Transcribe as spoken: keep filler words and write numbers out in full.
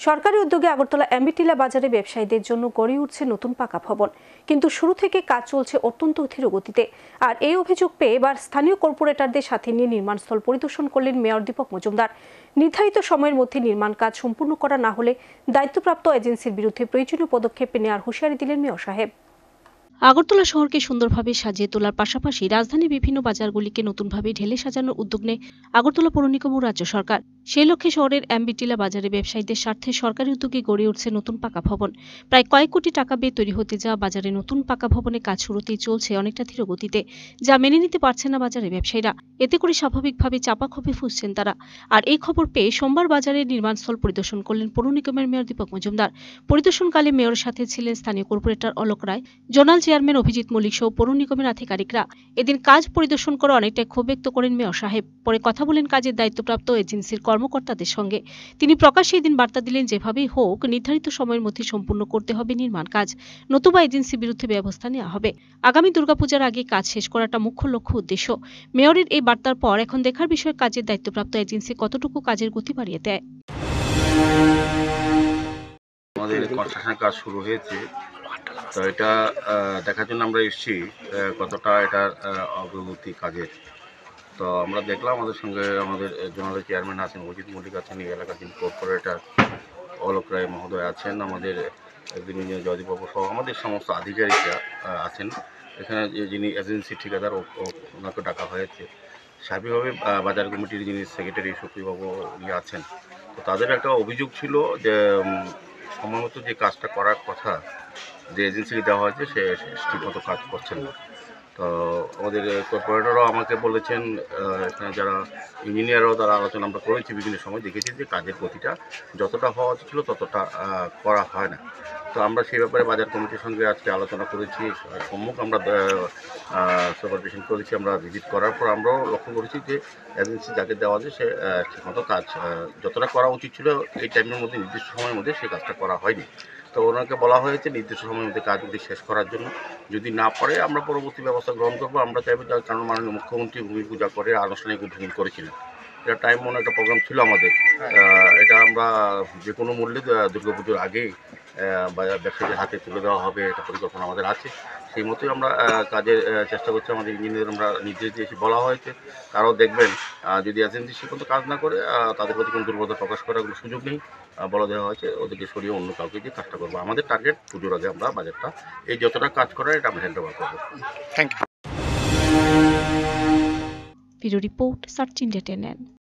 সরকারি উদ্যোগে আগরতলা এমবিটিলা বাজারে ব্যবসায়ীদের জন্য গড়ে উঠছে নতুন পাকা ভবন, কিন্তু শুরু থেকে কাজ চলছে অত্যন্ত ধীর গতিতে। আর এই অভিযোগ পেয়ে এবার স্থানীয় কর্পোরেটরদের সাথে নিয়ে নির্মাণস্থল পরিদর্শন করলেন মেয়র দীপক মজুমদার। নির্ধারিত সময়ের মধ্যে নির্মাণ কাজ সম্পূর্ণ করা না হলে দায়িত্বপ্রাপ্ত এজেন্সির বিরুদ্ধে প্রয়োজনীয় পদক্ষেপ নেওয়ার হুঁশিয়ারি দিলেন মেয়র সাহেব। আগরতলা শহরকে সুন্দরভাবে সাজিয়ে তোলার পাশাপাশি রাজধানীর বিভিন্ন বাজারগুলিকে নতুনভাবে ঢেলে সাজানোর উদ্যোগ নেয় আগরতলা পৌর নিগম ও রাজ্য সরকার। সেই লক্ষ্যে শহরের এমবিটিলা বাজারে ব্যবসায়ীদের স্বার্থে সরকারি উদ্যোগে গড়ে উঠছে নতুন পাকা ভবন। প্রায় কয়েক কোটি টাকা ব্যয়ে তৈরি হতে যাওয়া বাজারে নতুন পাকা ভবনের কাজ শুরুতেই চলছে অনেকটা ধীর গতিতে, যা মেনে নিতে পারছে না বাজারের ব্যবসায়ীরা। এতে করে স্বাভাবিকভাবে চাপা ক্ষোভে ফুঁসছেন তারা। আর এই খবর পেয়ে সোমবার বাজারের নির্মাণস্থল পরিদর্শন করলেন পৌর নিগমের মেয়র দীপক মজুমদার। পরিদর্শনকালে মেয়রের সাথে ছিলেন স্থানীয় corporator Alok Roy, zonal chairman Abhijit Mallick সহ পৌর নিগমের আধিকারিকরা। এদিন কাজ পরিদর্শন করে অনেকটাই ক্ষোভ ব্যক্ত করেন মেয়র সাহেব। পরে কথা বলেন কাজের দায়িত্বপ্রাপ্ত এজেন্সির কর্মকর্তাদের সঙ্গে। তিনি প্রকাশ্যে এদিন বার্তা দিলেন, যেভাবেই হোক নির্ধারিত সময়ের মধ্যে সম্পূর্ণ করতে হবে নির্মাণ কাজ, নতুবা এজেন্সির বিরুদ্ধে ব্যবস্থা নেওয়া হবে। আগামী দুর্গাপূজার আগে কাজ শেষ করাটা মুখ্য লক্ষ্য উদ্দেশ্য। মেয়রের এই বার্তার পর এখন দেখার বিষয় কাজের দায়িত্বপ্রাপ্ত এজেন্সি কতটুকু কাজের গতি বাড়িয়ে দেয়। আমাদের কনস্ট্রাকশন কাজ শুরু হয়েছে, তো এটা দেখার জন্য আমরা এসেছি কতটা এটার অগ্রগতি কাজের। তো আমরা দেখলাম আমাদের সঙ্গে আমাদের জোনালের চেয়ারম্যান আছেন, অজিত মল্লিক আছেন, এই এলাকার যিনি কর্পোরেটর অলোক রায় মহোদয় আছেন, আমাদের একদিন জয়দীপবাবু সহ আমাদের সমস্ত আধিকারিকরা আছেন। এখানে যিনি এজেন্সি ঠিকাদার ওনাকে ডাকা হয়েছে। স্বাভাবিকভাবে বাজার কমিটির যিনি সেক্রেটারি শক্তিবাবু ইয়ে আছেন, তো তাদের একটা অভিযোগ ছিল যে সময় মতো যে কাজটা করার কথা যে এজেন্সিকে দেওয়া হয়েছে সে ঠিকমতো কাজ করছেন না। তো আমাদের কর্পোরেটরও আমাকে বলেছেন, এখানে যারা ইঞ্জিনিয়াররাও তারা আলোচনা আমরা করেছি, বিভিন্ন সময় দেখেছি যে কাজের গতিটা যতটা হওয়া উচিত ছিল ততটা করা হয় না। তো আমরা সেই ব্যাপারে বাজার কমিটির সঙ্গে আজকে আলোচনা করেছি, সম্মুখ আমরা সুপারভিশন করেছি। আমরা ভিজিট করার পর আমরাও লক্ষ্য করেছি যে এজেন্সি যাকে দেওয়া যায় সে ঠিকমতো কাজ যতটা করা উচিত ছিল এই টাইমের মধ্যে, নির্দিষ্ট সময়ের মধ্যে সেই কাজটা করা হয়নি। তো ওনাকে বলা হয়েছে নির্দিষ্ট সময়ের মধ্যে কাজগুলি শেষ করার জন্য। যদি না পারে আমরা পরবর্তী ব্যবস্থা গ্রহণ করবো। আমরা চাইবো, যার কারণ মাননীয় মুখ্যমন্ত্রী ভূমি পূজা করে আনুষ্ঠানিক উদ্বোধন করেছিলেন। এটা টাইম মনে একটা প্রোগ্রাম ছিল আমাদের, এটা আমরা যে কোনো মূল্যে দুর্গাপুজোর আগেই ব্যবসায়ীদের হাতে তুলে দেওয়া হবে, এটা পরিকল্পনা আমাদের আছে। সেই মতোই আমরা কাজের চেষ্টা করছি। আমাদের ইঞ্জিনিয়ার আমরা নির্দেশ দিয়েছি, বলা হয়েছে তারাও দেখবেন যদি এজেন্সি সে পর্যন্ত কাজ না করে তাদের প্রতি কোনো দুর্বলতা প্রকাশ করার কোনো সুযোগ নেই, বলা দেওয়া হয়েছে ওদেরকে সরিয়ে অন্য কাউকে দিয়ে কাজটা করবো। আমাদের টার্গেট পুজোর আগে আমরা বাজেটটা এই যতটা কাজ করার এটা আমরা হ্যান্ড ওভার করবো। Thank you. Bureau report, search India ten.